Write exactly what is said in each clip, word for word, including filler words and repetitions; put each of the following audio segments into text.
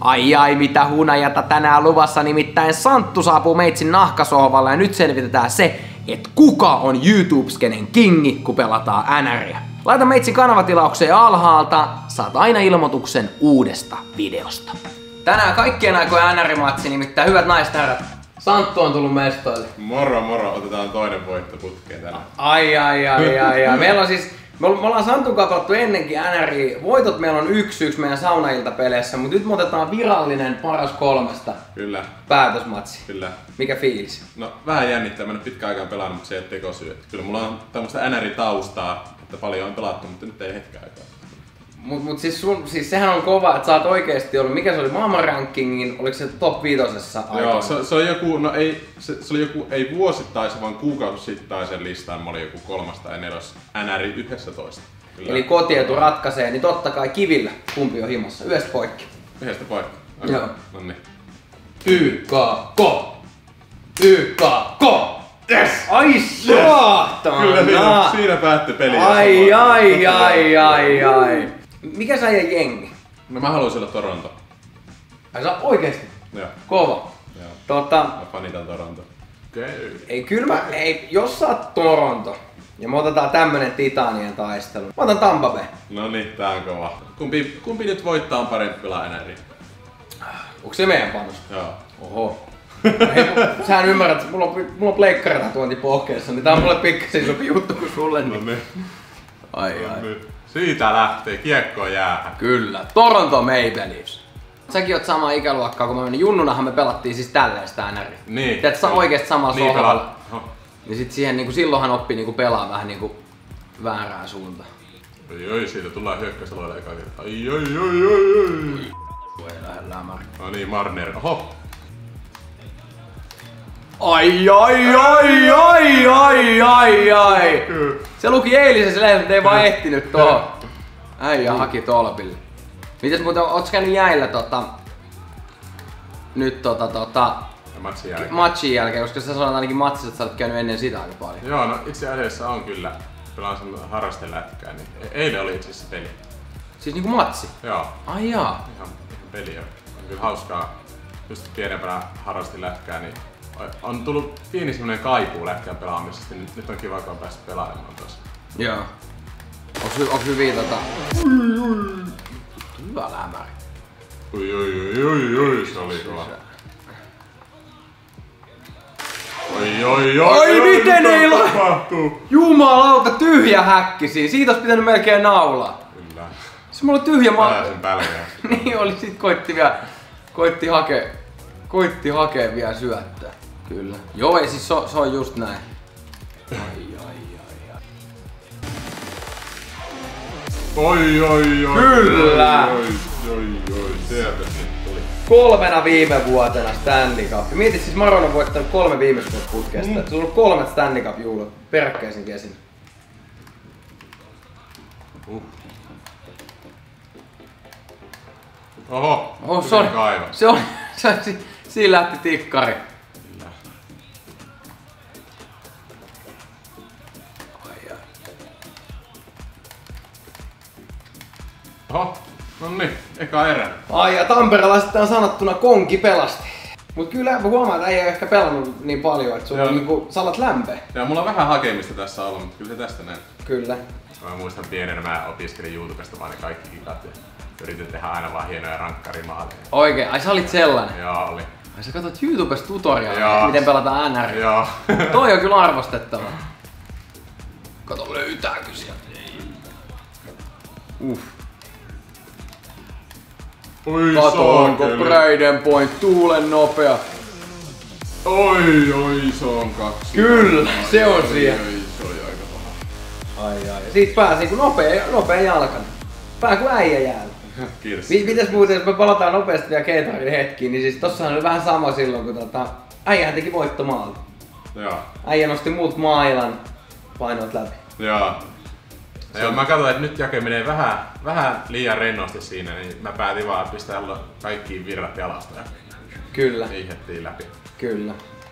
Ai ai mitä hunajata tänään luvassa, nimittäin Santtu saapuu meitsin nahkasohvalle ja nyt selvitetään se, että kuka on YouTube-skenen kingi, kun pelataan änäriä. Laita meitsin kanavatilaukseen alhaalta, saat aina ilmoituksen uudesta videosta. Tänään kaikkien aikojen änärimatsi, nimittäin hyvät naiset herrat, Santtu on tullut mestoille. Moro moro, otetaan toinen voitto putkeen tänään. Ai ai ai ai ai. Meillä on siis, me ollaan Santun kanssa pelattu ennenkin änäriä. Voitot meillä on yksi yksi meidän saunailtapeleissä, mutta nyt me otetaan virallinen paras kolmesta. Kyllä. Päätösmatsi. Kyllä. Mikä fiilis? No vähän jännittää, mä en ole pitkään aikaan pelannut, mutta se ei ole tekosyy. Kyllä mulla on tämmöistä änäritaustaa, että paljon on pelattu, mutta nyt ei hetken aikaa. Mut, mut siis, sun, siis sehän on kova, että sä oot oikeesti ollut, mikä se oli maailman rankingin, oliko se top viitosessa aikoina? Joo, se, se oli joku, no ei, se, se oli joku, ei vuosittaisen, vaan kuukausisittaisen listan, mä olin joku kolmas tai nelos änäri yksitoista. Kyllä. Eli kotietu ratkaisee, niin totta kai kivillä, kumpi on himassa, yhdestä poikki. Yhdestä poikki. Joo. Noniin. Y K K! Y K K! Yes! Ai saatana! Kyllä siinä, siinä päättyi peli. Ai ai ai ai ai. Mikä sä jäi jengi? No mä haluaisin olla Toronto. Ai sä oikeesti? Joo. Kova. Joo. Tota... Mä fanitan Toronto. Okay. Ei kyllä mä, ei, jos sä oot Toronto ja me otetaan tämmönen titanien taistelu. Mä otan Tampa Bay. No niin, tää on kova. Kumpi, kumpi nyt voittaa on parempi pelaa änäriä? Onko se meidän panos? Joo. Oho. Hei, sähän ymmärrät, että mulla on, mulla on pleikkaritatuointi pohkeessa, niin tää on mulle pikkasen isompi juttu kuin sulle. No Niin. niin. Ai No ai. niin. Siitä lähtee, kiekko jäähän. Kyllä. Toronto Maple Leafs. Säkin oot samaa ikäluokkaa, kun mä menin junnunahan me pelattiin siis tälleen sitä änäriä. Niin. Teet sä oikeesti samalla Niin sohvalla. pelaa. Niin sit siihen niinku silloinhan oppi niinku pelaa vähän niinku väärään suuntaan. Oi oi, siitä tullaan hyökkäysaloille eka kertaa. Ai oi oi oi oi. Voi lähde lämär. No niin, Marner. Oho. Ai ai ai ai ai ai ai. Se luki eilisessä lehdessä, mutta ei vaan ehtinyt tohon. Äijä haki tolpille. Mites muuten, oots käynyt jäillä tota... Nyt tota tota... Ja matsin jälkeen. Matchin jälkeen, koska sä sanoit ainakin matsissa, että sä oot käynyt ennen sitä aika paljon. Joo, no itse asiassa on kyllä. Pelaan sen harrastelätkää, niin e- eilen oli itse asiassa peli. Siis niinku matsi? Joo. Ai jaa. Ihan, ihan peli on. On kyllä hauskaa. Just pienempänä harrastin lätkää, niin on tullut pieni semmonen kaipuu lätkään pelaamisesta. Nyt, nyt on kiva, kun on päässyt pelaamaan tuossa. Joo. Onks, hy- onks hyviä tota... Hyvä lämäri. Oi oi oi oi oi, se oli kova. Oi oi oi Ai, oi, miten mitä ei la- tapahtuu? Jumalauta, tyhjä häkki siinä. Siitä olisi pitänyt melkein naulaa. Kyllä. Se mulla on tyhjä ma... Pääsin pälkään. Niin oli, sit koitti vielä... Koitti hakea... Koitti hakea vielä syöttää. Kyllä. Joo, ei siis se, se on just näin. Ai ai ai ai. Oi oi oi. Kyllä. Oi oi oi. Sieltä nyt tuli. Kolmena viime vuotena Stanley Cup. Mietit siis Maron on voittanut kolme viimeistä vuotta putkesta. Mm. Se on ollut kolmet Stanley Cup juhlat peräkkäisin kesin. Uh. Oho. Oho, se on, kaiva. se on, se on, si, siinä lähti tikkari. Kyllä. Ai ai. Oho. No niin, eka erä. Ai ja Tamperelaiset on sanottuna konki pelasti. Mut kyllä mä huomaan, että ei ole ehkä pelannut niin paljon, että sulla on niinku, sä alat lämpeä. Ja mulla on vähän hakemista tässä ollut, mutta kyllä se tästä näin. Kyllä. Mä muistan pienenä, mä opiskelin YouTubesta vaan ne kaikki kikat ja yritin tehdä aina vaan hienoja rankkarimaaleja. Oikein, ai sä olit sellainen. Joo, oli. Ai sä katsot YouTubesta tutoriaalia, Joo. miten pelataan N R. Joo. Toi on kyllä arvostettava. Kato löytääkö sieltä. Uff. Oi Kato onko saakeli. Braden Point tuulen nopea. Oi oi, se on kaksi. Kyllä, se on siellä. Oi, se on aika paha. Ai ai. Ja siitä pääsi kun nopea, nopea jalkana. Pää kuin äijä jäällä. Kiitos. Mi- mites muuten, jos me palataan nopeasti vielä Keitarin hetkiin, niin siis tossahan oli vähän sama silloin, kun tota, äijähän teki voittomaalta. Joo. Äijä nosti muut mailan painoit läpi. Joo. Joo, mä katsoin, että nyt Jake menee vähän, vähän liian rennosti siinä, niin mä päätin vaan pistää kaikkiin virrat jalasta ja Kyllä, hiihettiin läpi. kyllä.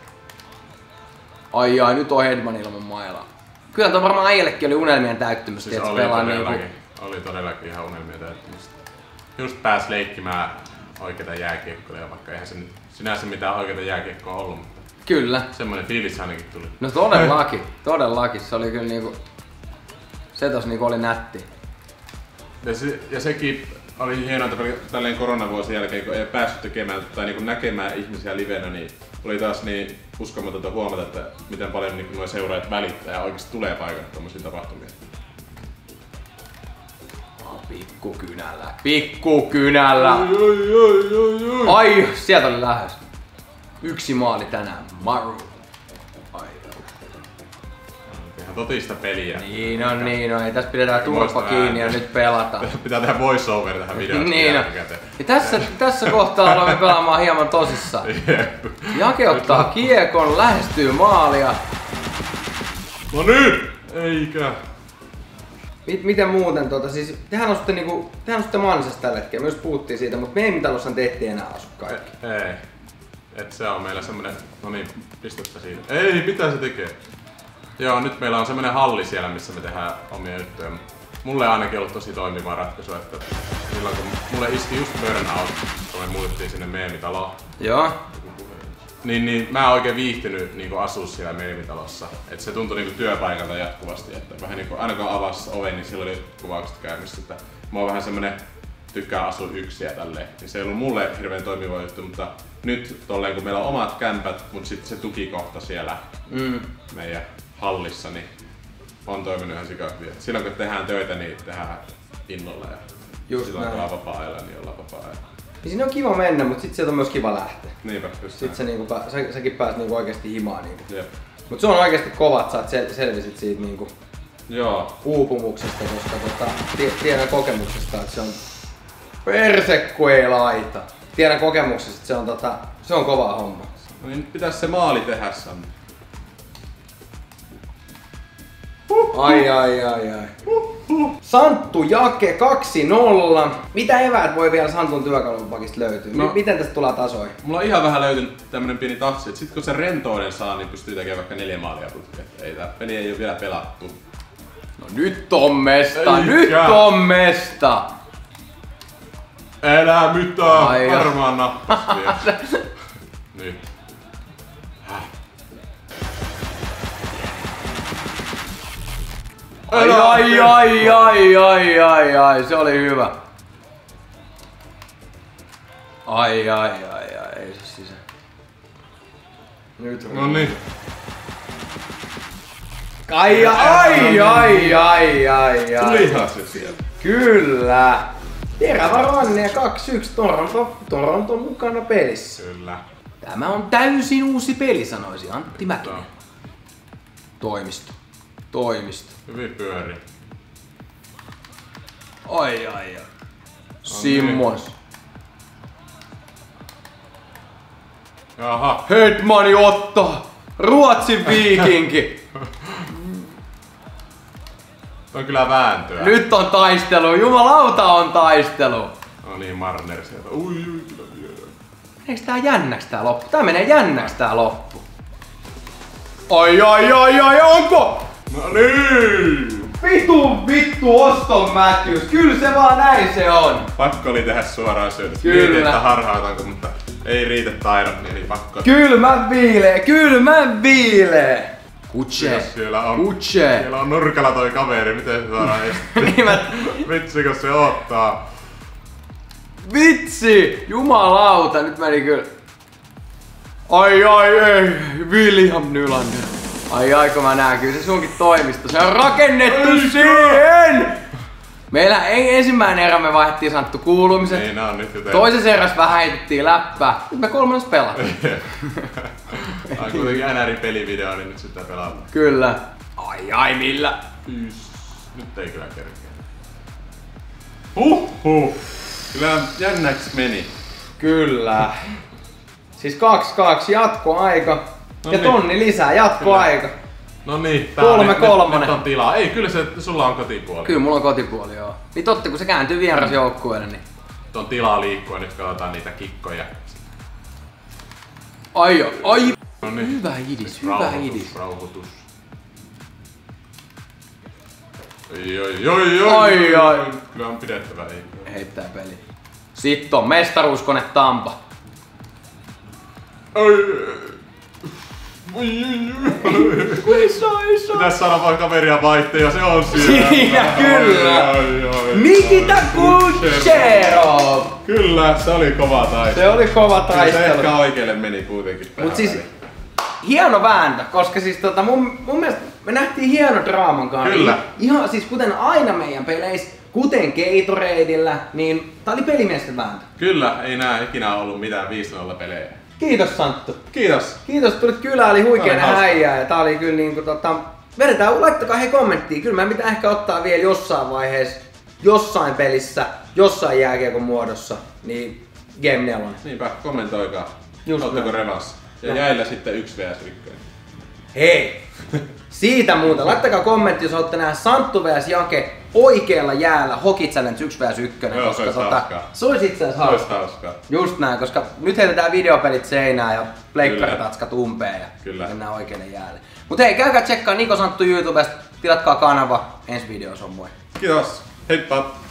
Ai ai, nyt on Hedman ilman mailaa. Kyllä tuo varmaan äijällekin oli unelmien täyttymistä, Siis että se oli pelaa todellakin, niinku... oli todellakin ihan unelmia täyttymistä. Just pääs leikkimään oikeita jääkiekkoja, vaikka eihän se nyt sinänsä mitään oikeita jääkiekkoa ollut, mutta Kyllä. semmoinen fiilis ainakin tuli. No todellakin, todellakin. Se oli kyllä niinku, se tos niinku oli nätti. Ja, se, ja sekin oli hienoa, että tälleen koronavuosien jälkeen, kun ei päässyt tekemään tai niinku näkemään ihmisiä livenä, niin oli taas niin uskomatonta huomata, että miten paljon niin nuo seuraajat välittää ja oikeasti tulee paikalle tommosiin tapahtumiin. Pikkukynällä, pikkukynällä! Ai, ai, ai, ai. Ai, sieltä oli lähes. Yksi maali tänään, Maru. Ai, ihan totista peliä. niin on, niin on. Ei tässä pidetään turpa kiinni ja nyt pelataan. Pitää tehdä voice-over tähän videoon. niin on. Ja tässä, tässä kohtaa aloimme pelaamaan hieman tosissaan. Jake ottaa kiekon, lähestyy maalia. No nyt! Eikä. Miten muuten, tota, siis tehän asutte niinku, tehän asutte Mansassa tällä hetkellä, myös puhuttiin siitä, mutta meidän talossahan te ette enää asu kaikki. E- ei. Et se on meillä semmonen, no niin, pistettä siitä. Ei, mitä se tekee? Joo, nyt meillä on semmonen halli siellä, missä me tehdään omia juttuja. Mulle on ainakin ollut tosi toimiva ratkaisu, että silloin kun mulle iski just burnout, kun me muutettiin sinne meemitaloon. Joo. Niin, niin mä en oikein viihtynyt niin asua siellä meemitalossa. Et se tuntui niin työpaikalta jatkuvasti, että vähän niin kuin, aina kun avasi oven, niin silloin oli kuvaukset käynnissä. Että mä oon vähän semmonen, tykkää asua yksin ja tälleen. Niin se ei ollut mulle hirveän toimiva juttu, mutta nyt tolleen kun meillä on omat kämpät, mutta sitten se tukikohta siellä mm. meidän hallissa, niin on toiminut ihan sikavia. Silloin kun tehdään töitä, niin tehdään innolla ja just silloin kun ollaan vapaa-ajalla, niin ollaan vapaa-ajalla. Ja sinne on kiva mennä, mutta sitten sieltä on myös kiva lähteä. Niinpä, just Sitten se niinku, sä, säkin pääset niinku oikeesti himaan. Niinku. Jep. Mut se on oikeesti kova, että sä oot sel- selvisit siitä niinku Joo. uupumuksesta, koska tota, t- tiedän kokemuksesta, että se on persekku ei laita. Tiedän kokemuksesta, että se on, tota, se on kova homma. No niin, nyt pitäis se maali tehdä, Sanni. Ai ai ai ai. Santtu Jake kaksi nolla. Mitä eväät voi vielä Santun työkalupakista löytyä? No, Miten tästä tulee tasoihin? Mulla on ihan vähän löytynyt tämmönen pieni tatsi, että sit kun se rentouden saa, niin pystyy tekemään vaikka neljä maalia putkeen. Ei tää peli ei oo vielä pelattu. No nyt on mesta, Eikä. nyt on mesta! Enää mitään, Ai varmaan nappas vielä. Nyt. Ai ai ai ai ai ai ai, se oli hyvä. Ai ai ai ai, ei se sisään. Nyt. No niin. Ai ai ai ai ai ai. Tulihan se sieltä. Kyllä. Terävä ranne kaksi yksi Toronto, Toronto mukana pelissä. Kyllä. Tämä on täysin uusi peli, sanoisi Antti Mäkinen. Toimisto. Toimisto. Hyvin pyöri. Ai ai ai. Simmons. Jaha. Hedmani ottaa! Ruotsin viikinki! On kyllä vääntöä. Nyt on taistelu, jumalauta on taistelu! No niin, Marner sieltä. Ui ui, kyllä vielä. Meneekö tää jännäks tää loppu? Tää menee jännäks tää loppu. Ai ai ai ai, onko? No niin! Vitu vittu Oston Matthews, kyllä se vaan näin se on! Pakko oli tehdä suoraan syötä. Kyllä. Mietin, että harhautanko, mutta ei riitä taidot, niin oli pakko. Kylmä viilee, kylmä viilee! Kutse, Siellä on, Kutse! siellä on nurkalla toi kaveri, miten se saadaan estettyä? Vitsi, kun se ottaa. Vitsi! Jumalauta, nyt meni kyllä. Ai ai ei, William Nylander. Ai ai kun mä näen, kyllä se sunkin toimisto, se on rakennettu Eikä. siihen! Meillä ei ensimmäinen erä me vaihdettiin Santtu kuulumiset. Niin, nää on nyt joten. Toisessa erässä vähän heitettiin läppää. Nyt me kolmannes pelataan. Tää on kuitenkin N R-pelivideo, niin nyt sitä pelataan. Kyllä. Ai ai millä? Yys. Nyt ei kyllä kerkeä. Huhhuh. Kyllä jännäks meni. Kyllä. Siis kaksi kaksi jatkoaika. No ja niin. tonni lisää jatkoaika. No niin, tää Kolme on, kolmonen. nyt, nyt on tilaa. Ei, kyllä se, sulla on kotipuoli. Kyllä mulla on kotipuoli, joo. Niin totta, kun se kääntyy vierasjoukkueelle, niin... Nyt on tilaa liikkua, nyt katsotaan niitä kikkoja. Ai ai! No niin. Hyvä idis, hyvä Rauhoitus, idis. rauhoitus. Oi oi oi oi Ai, ai. Kyllä on pidettävä ei. Heittää peli. Sitten on mestaruuskone Tampa. Pitäis saada vaan kaveria vaihteen ja se on siellä. Siinä kyllä! Nikita Kucherov! Kyllä, se oli kova taistelu. Se oli kova taistelu. Se ehkä oikealle meni kuitenkin. Mut siis hieno vääntö, koska siis tota mun, mun mielestä me nähtiin hieno draaman kanssa. Kyllä. Ihan siis kuten aina meidän peleissä, kuten Gatoradeillä, niin tää oli pelimiesten vääntö. Kyllä, ei nää ikinä ollut mitään viisi nolla pelejä. Kiitos Santtu. Kiitos. Kiitos, tulit kylään, oli huikeena häijää ja tää oli kyllä niinku tota... Vedetään, laittakaa he kommenttiin, kyllä meidän pitää ehkä ottaa vielä jossain vaiheessa, jossain pelissä, jossain jääkiekon muodossa, niin Game neljä. Niinpä, kommentoikaa. Just Oletteko näin. revanssa? Ja No. jäillä sitten yksi versus yksi. Hei! Siitä muuta. Laittakaa kommentti, jos haluatte nähdä Santtu versus Jake oikealla jäällä Hockey Challenge yksi versus yksi. Joo, se olisi hauskaa. Se olisi itse asiassa Se olisi hauskaa. hauskaa. Just näin, koska nyt heitetään videopelit seinään ja pleikkaritaskat umpeen ja Kyllä. mennään oikealle jäälle. Mut hei, käykää tsekkaa Niko Santtu YouTubesta, tilatkaa kanava, ensi videossa on moi. Kiitos. Heippa.